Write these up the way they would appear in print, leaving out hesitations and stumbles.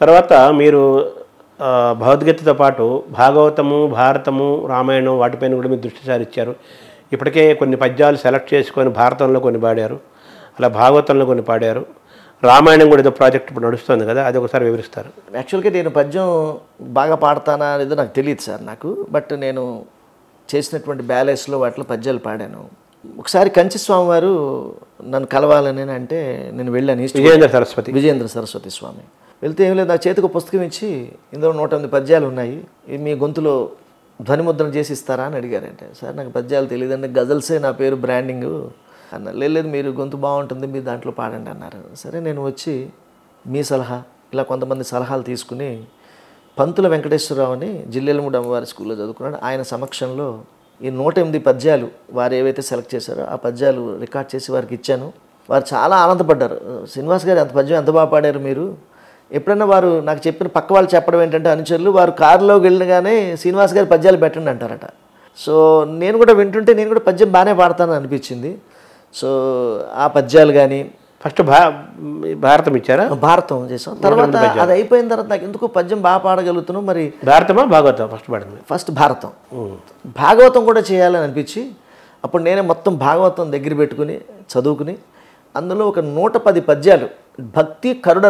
తర్వాత మీరు భగవద్గీతతో పాటు భాగవతము, భారతము, రామాయణం వాటిపైన కూడా మీరు దృష్టి సారించారు. ఇప్పటికే కొన్ని పద్యాలు సెలెక్ట్ చేసుకొని భారతంలో కొన్ని పాడారు, అలా భాగవతంలో కొన్ని పాడారు. రామాయణం కూడా ఏదో ప్రాజెక్ట్ ఇప్పుడు నడుస్తుంది కదా, అది ఒకసారి వివరిస్తారు. యాక్చువల్గా నేను పద్యం బాగా పాడతానా అనేది నాకు తెలియదు సార్ నాకు. బట్ నేను చేసినటువంటి బ్యాలెన్స్లో వాటిలో పద్యాలు పాడాను. ఒకసారి కంచి స్వామి వారు నన్ను కలవాలని అంటే నేను వెళ్ళాను. విజయేంద్ర సరస్వతి స్వామి వెళ్తే ఏం లేదు, నా చేతికి పుస్తకం ఇచ్చి ఇందులో 108 పద్యాలు ఉన్నాయి, మీ గొంతులో ధ్వనిముద్రణ చేసి ఇస్తారా అని అడిగారంటే, సార్ నాకు పద్యాలు తెలియదండి, గజల్సే నా పేరు బ్రాండింగు అన్నారు. లేదు మీరు గొంతు బాగుంటుంది, మీరు దాంట్లో పాడండి అన్నారు. సరే నేను వచ్చి మీ సలహా ఇలా కొంతమంది సలహాలు తీసుకుని పంతుల వెంకటేశ్వరరావు అని జిల్లెలమూడి అమ్మవారి స్కూల్లో చదువుకున్నాడు. ఆయన సమక్షంలో ఈ 108 పద్యాలు వారు ఏవైతే సెలెక్ట్ చేశారో ఆ పద్యాలు రికార్డ్ చేసి వారికి ఇచ్చాను. వారు చాలా ఆనందపడ్డారు. శ్రీనివాస్ గారు అంత పద్యం ఎంత బాగా పాడారు మీరు. ఎప్పుడన్నా వారు నాకు చెప్పిన పక్క వాళ్ళు చెప్పడం ఏంటంటే అనుచరులు, వారు కారులోకి వెళ్ళగానే శ్రీనివాస్ గారి పద్యాలు పెట్టండి అంటారట. సో నేను కూడా వింటుంటే నేను కూడా పద్యం బాగానే పాడతానని అనిపించింది. సో ఆ పద్యాలు కానీ ఫస్ట్ భారతం ఇచ్చారా? భారతం చేసాం. తర్వాత అది అయిపోయిన తర్వాత నాకు ఎందుకు పద్యం బాగా పాడగలుగుతున్నాం. మరి భారతమా భాగవతం ఫస్ట్ పాడింది? ఫస్ట్ భారతం. భాగవతం కూడా చేయాలని అనిపించి అప్పుడు నేనే మొత్తం భాగవతం దగ్గర పెట్టుకుని చదువుకుని అందులో ఒక 110 పద్యాలు భక్తి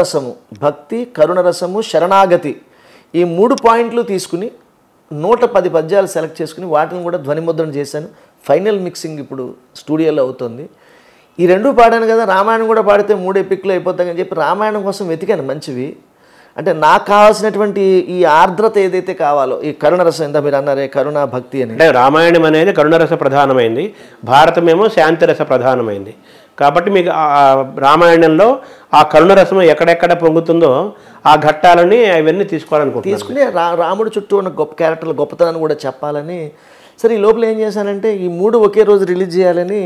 కరుణరసము శరణాగతి ఈ 3 పాయింట్లు తీసుకుని 110 పద్యాలు సెలెక్ట్ చేసుకుని వాటిని కూడా ధ్వనిముద్రణ చేశాను. ఫైనల్ మిక్సింగ్ ఇప్పుడు స్టూడియోలో అవుతుంది. ఈ 2 పాడాను కదా, రామాయణం కూడా పాడితే 3 ఎపిక్లు అయిపోతాయని చెప్పి రామాయణం కోసం వెతికాను మంచివి. అంటే నాకు కావాల్సినటువంటి ఈ ఆర్ద్రత ఏదైతే కావాలో, ఈ కరుణరసం ఎంత మీరు అన్నారే కరుణ భక్తి అని, అంటే రామాయణం అనేది కరుణరస ప్రధానమైంది, భారతమేమో శాంతిరస ప్రధానమైంది. కాబట్టి మీకు రామాయణంలో ఆ కరుణరసం ఎక్కడెక్కడ పొంగుతుందో ఆ ఘట్టాలని అవన్నీ తీసుకుని రాముడి చుట్టూ ఉన్న గొప్ప క్యారెక్టర్ల గొప్పతనాన్ని కూడా చెప్పాలని. సరే ఈ లోపల ఏం చేశానంటే ఈ 3 ఒకే రోజు రిలీజ్ చేయాలని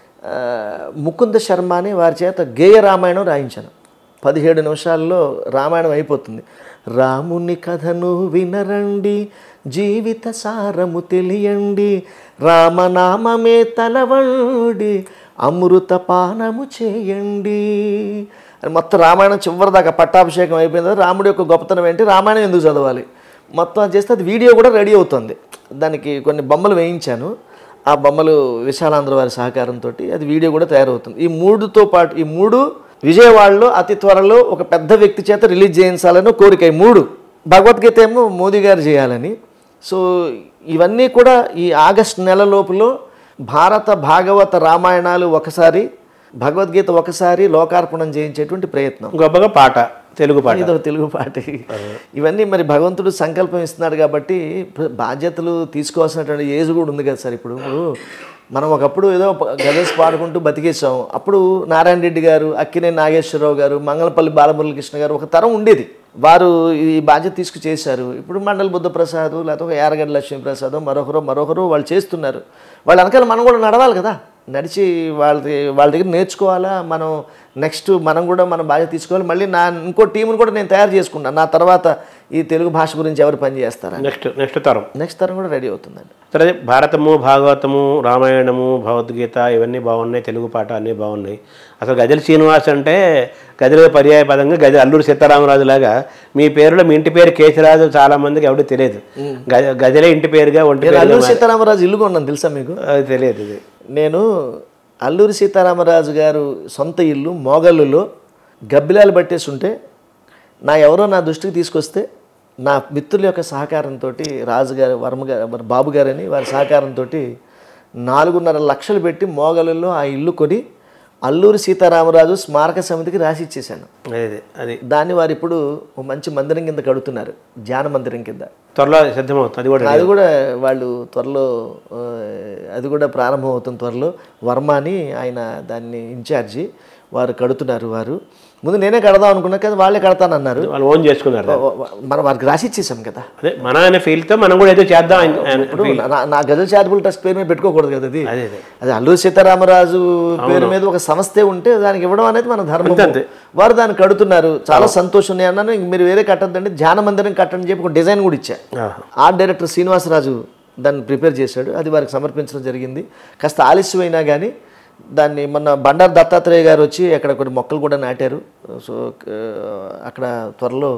ముకుంద శర్మ అని వారి చేత గేయ రామాయణం రాయించాను. 17 నిమిషాల్లో రామాయణం అయిపోతుంది. రాముని కథను వినరండి, జీవిత సారము తెలియండి, రామనామమే తలవండి, అమృత పానము చేయండి అని మొత్తం రామాయణం చివరిదాకా పట్టాభిషేకం అయిపోయిన తర్వాత రాముడి యొక్క గొప్పతనం ఏంటి, రామాయణం ఎందుకు చదవాలి మొత్తం అది చేస్తే అది వీడియో కూడా రెడీ అవుతుంది. దానికి కొన్ని బొమ్మలు వేయించాను. ఆ బొమ్మలు విశాలాంధ్ర వారి సహకారంతో అది వీడియో కూడా తయారవుతుంది. ఈ 3తో పాటు ఈ 3 విజయవాడలో అతి త్వరలో ఒక పెద్ద వ్యక్తి చేత రిలీజ్ చేయించాలని కోరిక. ఈ 3 భగవద్గీత ఏమో మోదీ గారు చేయాలని. సో ఇవన్నీ కూడా ఈ ఆగస్టు నెల లోపల భారత భాగవత రామాయణాలు ఒకసారి, భగవద్గీత ఒకసారి లోకార్పణం చేయించేటువంటి ప్రయత్నం. గొప్పగా పాట, తెలుగు పాట, ఇదో తెలుగు పాట. ఇవన్నీ మరి భగవంతుడు సంకల్పం ఇస్తున్నాడు కాబట్టి బాధ్యతలు తీసుకోవాల్సినటువంటి ఏజ్ కూడా ఉంది కదా సార్. ఇప్పుడు మనం ఒకప్పుడు ఏదో గజల్స్ పాడుకుంటూ బతికేసాం. అప్పుడు నారాయణ రెడ్డి గారు, అక్కినేని నాగేశ్వరరావు గారు, మంగళపల్లి బాలమురళీకృష్ణ గారు ఒక తరం ఉండేది. వారు ఈ బాధ్యత తీసుకు చేశారు. ఇప్పుడు మండల బుద్ధప్రసాద్ లేకపోతే యారగడ్డ లక్ష్మీప్రసాద్ మరొకరు వాళ్ళు చేస్తున్నారు. వాళ్ళ వెనకాల మనం కూడా నడవాలి కదా, నడిచి వాళ్ళ దగ్గర నేర్చుకోవాలా. మనం నెక్స్ట్ మనం కూడా మన బాధ్యత తీసుకోవాలి. మళ్ళీ ఇంకో టీంను కూడా నేను తయారు చేసుకున్నాను. నా తర్వాత ఈ తెలుగు భాష గురించి ఎవరు పని చేస్తారా, నెక్స్ట్ తరం కూడా రెడీ అవుతుందండి. సరే, భారతము, భాగవతము, రామాయణము, భగవద్గీత ఇవన్నీ బాగున్నాయి, తెలుగు పాట అన్నీ బాగున్నాయి. అసలు గజల్ శ్రీనివాస్ అంటే గజల పర్యాయ పదంగా అల్లూరి సీతారామరాజు లాగా మీ పేరులో మీ ఇంటి పేరు కేశరాజు చాలా మందికి ఎవడో తెలియదు. గజలే ఇంటి పేరుగా ఉంటుంది. అల్లూరి సీతారామరాజు ఇల్లు కొన్నాను తెలుసా మీకు? అది తెలియదు. నేను అల్లూరి సీతారామరాజు గారు సొంత ఇల్లు మోగల్లులో గబ్బిలాలు పట్టేసి ఉంటే ఎవరో నా దృష్టికి తీసుకొస్తే నా మిత్రుల యొక్క సహకారంతో రాజుగారు బాబు గారని వారి సహకారంతో 4.5 లక్షలు పెట్టి మోగలుల్లో ఆ ఇల్లు కొని అల్లూరి సీతారామరాజు స్మారక సమితికి రాసి ఇచ్చేసాను. దాన్ని వారు ఇప్పుడు మంచి మందిరం కింద కడుతున్నారు, ధ్యాన మందిరం కింద. త్వరలో సిద్ధమవుతుంది. అది కూడా వాళ్ళు త్వరలో అది కూడా ప్రారంభం అవుతుంది త్వరలో. వర్మ అని ఆయన దాన్ని ఇన్ఛార్జి, వారు కడుతున్నారు. వారు ముందు నేనే కడదాం అనుకున్నా కదా, వాళ్ళే కడతానన్నారు. వాళ్ళు ఓన్ చేసుకున్నారు. మనం వారికి రాసి ఇచ్చేసాం కదా. అదే మన అనే ఫీల్తో మనం కూడా ఏదో చేద్దాం. ఇప్పుడు నా గజల్ చారిటబుల్ ట్రస్ట్ పేరు మీద పెట్టుకోకూడదు కదా. అది అల్లూరి సీతారామరాజు పేరు మీద ఒక సంస్థే ఉంటే దానికి ఇవ్వడం అనేది మన ధర్మం. వారు దాన్ని కడుతున్నారు, చాలా సంతోషం. నేను అన్నాను మీరు వేరే కట్టద్దండి, ధ్యాన మందిరం కట్టని చెప్పి ఒక డిజైన్ కూడా ఇచ్చా. ఆర్ట్ డైరెక్టర్ శ్రీనివాసరాజు దాన్ని ప్రిపేర్ చేశాడు. అది వారికి సమర్పించడం జరిగింది. కాస్త ఆలస్యమైనా కానీ దాన్ని మొన్న బండారు దత్తాత్రేయ గారు వచ్చి అక్కడ కొన్ని మొక్కలు కూడా నాటారు. సో అక్కడ త్వరలో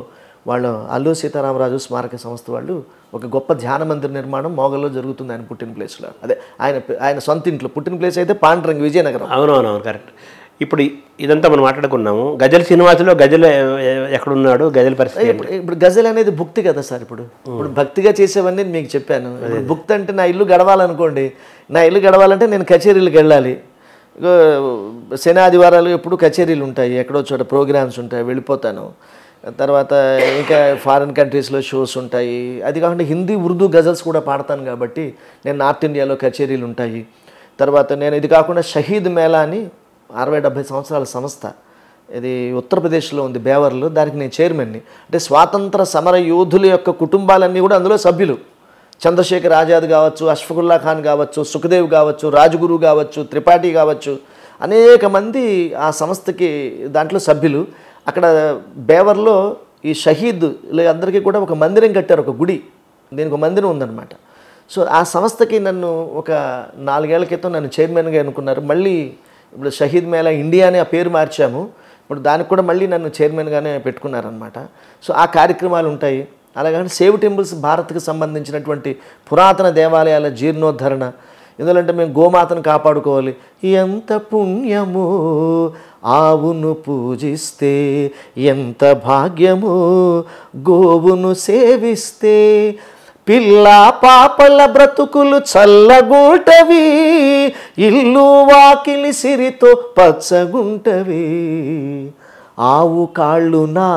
వాళ్ళు అల్లూరి సీతారామరాజు స్మారక సంస్థ వాళ్ళు ఒక గొప్ప ధ్యాన మందిర నిర్మాణం మోగల్లో జరుగుతుంది ఆయన పుట్టిన ప్లేస్లో. అదే ఆయన సొంత ఇంట్లో పుట్టిన ప్లేస్ అయితే పాండ్రంగి విజయనగరం. అవునవునవును కరెక్ట్. ఇప్పుడు ఇదంతా మనం మాట్లాడుకున్నాము. గజల్ శ్రీనివాసులో గజల్ ఎక్కడున్నాడు, గజల్ పరిస్థితి ఇప్పుడు గజల్ అనేది భుక్తి కదా సార్. ఇప్పుడు భక్తిగా చేసేవన్నీ మీకు చెప్పాను. ఇప్పుడు భుక్తి అంటే నా ఇల్లు గడవాలనుకోండి, నా ఇల్లు గడవాలంటే నేను కచేరీలకు వెళ్ళాలి. శని ఆదివారాలు ఎప్పుడు కచేరీలు ఉంటాయి, ఎక్కడో చోట ప్రోగ్రామ్స్ ఉంటాయి, వెళ్ళిపోతాను. తర్వాత ఇంకా ఫారిన్ కంట్రీస్లో షోస్ ఉంటాయి. అది కాకుండా హిందీ ఉర్దూ గజల్స్ కూడా పాడతాను కాబట్టి నేను నార్త్ ఇండియాలో కచేరీలు ఉంటాయి. తర్వాత నేను ఇది కాకుండా షహీద్ మేళా అని 60-70 సంవత్సరాల సంస్థ, ఇది ఉత్తరప్రదేశ్లో ఉంది బేవర్లో, దానికి నేను చైర్మన్ని. అంటే స్వాతంత్ర సమర యోధుల యొక్క కుటుంబాలన్నీ కూడా అందులో సభ్యులు. చంద్రశేఖర్ ఆజాద్ కావచ్చు, అష్ఫకుల్లా ఖాన్ కావచ్చు, సుఖదేవ్ కావచ్చు, రాజ్గురు కావచ్చు, త్రిపాఠి కావచ్చు, అనేక మంది ఆ సంస్థకి దాంట్లో సభ్యులు. అక్కడ బేవర్లో ఈ షహీద్ అందరికీ కూడా ఒక మందిరం కట్టారు, ఒక గుడి, దీనికి ఒక మందిరం ఉందన్నమాట. సో ఆ సంస్థకి నన్ను ఒక 4 ఏళ్ల క్రితం నన్ను చైర్మన్గా ఎన్నుకున్నారు. మళ్ళీ ఇప్పుడు షహీద్ మేళా ఇండియా అని ఆ పేరు మార్చాము, ఇప్పుడు దానికి కూడా మళ్ళీ నన్ను చైర్మన్గానే పెట్టుకున్నారనమాట. సో ఆ కార్యక్రమాలు ఉంటాయి. అలాగని సేవ్ టెంపుల్స్, భారత్కి సంబంధించినటువంటి పురాతన దేవాలయాల జీర్ణోద్ధరణ. ఎందుకంటే మేము గోమాతను కాపాడుకోవాలి. ఎంత పుణ్యమో ఆవును పూజిస్తే, ఎంత భాగ్యమో గోవును సేవిస్తే, పిల్ల పాపల బ్రతుకులు చల్లగుంటవి, ఇల్లు వాకిలి సిరితో పచ్చగుంటవి. ఆవు కాళ్ళు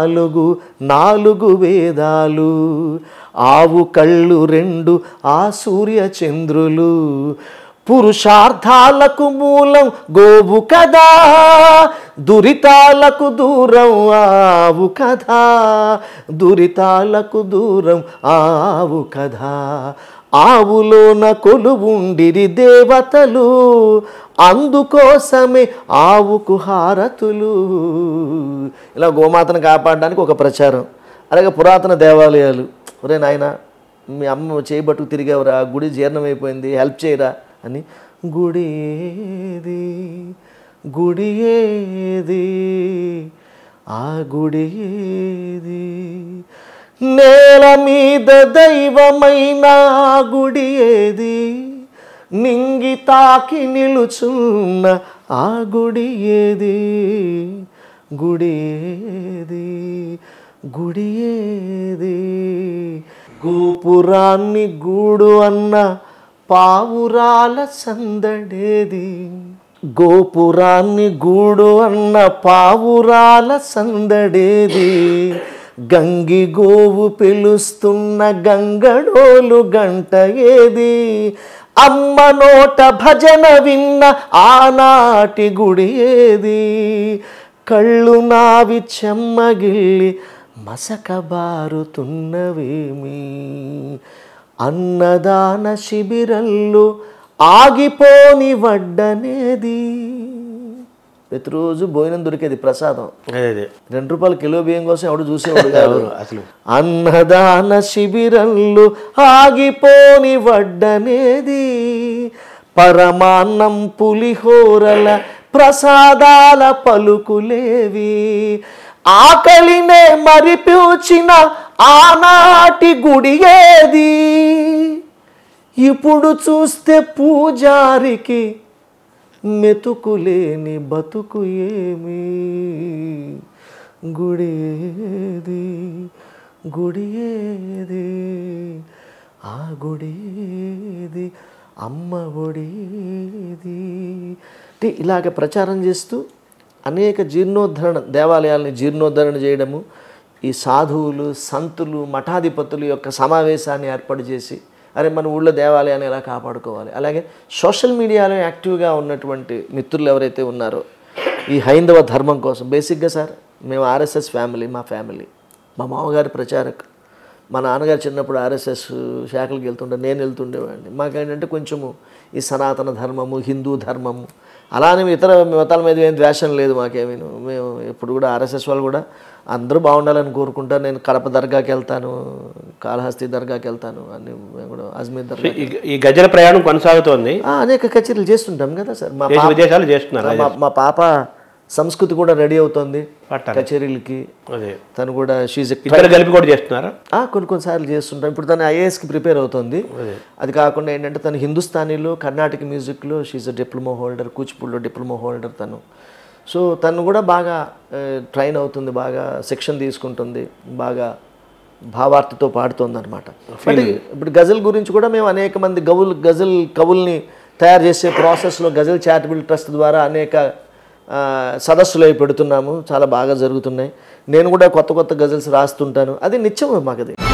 4 వేదాలు, ఆవు కళ్ళు 2 ఆ సూర్య చంద్రులు. పురుషార్థాలకు మూలం గోవు కదా, దురితాలకు దూరం ఆవు కదా, దురితాలకు దూరం ఆవు కదా. ఆవులోన కొలువుండిరి దేవతలు, అందుకోసమే ఆవుకు హారతులు. ఇలా గోమాతను కాపాడడానికి ఒక ప్రచారం. అలాగే పురాతన దేవాలయాలు, ఒరే నాయన మీ అమ్మ చేయబట్టుకు తిరిగావురా, గుడి జీర్ణమైపోయింది, హెల్ప్ చేయరా అని. గుడి ఏది, గుడి ఏది, ఆ గుడి ఏది, నేల మీద దైవమైన గుడి ఏది, నింగి తాకి నిలుచున్న ఆ గుడి ఏది, గుడి ఏది, గుడి ఏది. గోపురాన్ని గూడు అన్న పావురాల సందడేది, గోపురాన్ని గూడు అన్న పావురాల సందడేది. గంగి గోవు పిలుస్తున్న గంగడోలు గంట ఏది, అమ్మ నోట భజన విన్న ఆనాటి గుడి ఏది. కళ్ళు నావి చెమ్మగిల్లి మసకబారుతున్నవేమి, అన్నదాన శిబిరంలో ఆగిపోని వడ్డనేది. ప్రతిరోజు భోజనం దొరికేది, ప్రసాదం. 2 రూపాయల కిలో బియ్యం కోసం ఎవడు చూసేవాడు కాదు అసలు. అన్నదాన శిబిరంలో ఆగిపోని వడ్డనేది, పరమాన్నం పులిహోరల ప్రసాదాల పలుకులేవి. ఆకలినే మరిపించిన ఆనాటి గుడి ఏది, ఇప్పుడు చూస్తే పూజారికి మెతుకులేని బతుకు ఏమి. గుడి ఏది, గుడి ఏది, ఆ గుడి ఏది, అమ్మ ఒడి ఏది. అంటే ఇలాగ ప్రచారం చేస్తూ అనేక జీర్ణోద్ధరణ, దేవాలయాలని జీర్ణోద్ధరణ చేయడము, ఈ సాధువులు, సంతులు, మఠాధిపతులు యొక్క సమావేశాన్ని ఏర్పాటు చేసి, అరే మన ఊళ్ళో దేవాలయాన్ని ఎలా కాపాడుకోవాలి. అలాగే సోషల్ మీడియాలో యాక్టివ్గా ఉన్నటువంటి మిత్రులు ఎవరైతే ఉన్నారో ఈ హైందవ ధర్మం కోసం, బేసిక్గా సార్ మేము ఆర్ఎస్ఎస్ ఫ్యామిలీ, మా ఫ్యామిలీ, మా మామగారి ప్రచారక్, మా నాన్నగారు చిన్నప్పుడు ఆర్ఎస్ఎస్ శాఖలకు వెళ్తుండే, నేను వెళ్తుండేవాడిని. మాకేంటంటే కొంచెము ఈ సనాతన ధర్మము, హిందూ ధర్మము, అలానే ఇతర మతాల మీద ఏం ద్వేషం లేదు మాకేమీ. మేము ఎప్పుడు కూడా ఆర్ఎస్ఎస్ వాళ్ళు కూడా అందరూ బాగుండాలని కోరుకుంటారు. నేను కడప దర్గాకి వెళ్తాను, కాళహస్తి దర్గాకి వెళ్తాను, అన్ని మేము కూడా అజ్మీర్ దర్గా. ఈ గజల ప్రయాణం కొనసాగుతోంది. అనేక కచేరీలు చేస్తుంటాం కదా సార్. విదేశాలు చేస్తున్నారు. మా పాప సంస్కృతి కూడా రెడీ అవుతుంది పట్టాలి. కచేరీలకి. అదే తను కూడా షీజ్ ఇద్దరు కలిపి కూడా చేస్తున్నారా? కొన్నిసార్లు చేస్తుంటాం. ఇప్పుడు తను ఐఏఎస్కి ప్రిపేర్ అవుతుంది. అది కాకుండా ఏంటంటే తను హిందుస్థానీలో కర్ణాటక మ్యూజిక్లో షీజ్ డిప్లొమా హోల్డర్, కూచిపూడిలో డిప్లొమా హోల్డర్ తను. సో తను కూడా బాగా ట్రైన్ అవుతుంది, బాగా శిక్షణ తీసుకుంటుంది, బాగా భావార్థతో పాడుతుంది అనమాట. బట్ ఇప్పుడు గజల్ గురించి కూడా మేము అనేక మంది గజల్ కవుల్ని తయారు చేసే ప్రాసెస్లో గజల్ చారిటబుల్ ట్రస్ట్ ద్వారా అనేక సదస్సులు అవి పెడుతున్నాము. చాలా బాగా జరుగుతున్నాయి. నేను కూడా కొత్త కొత్త గజల్స్ రాస్తుంటాను. అది నిత్యం మాకు అది.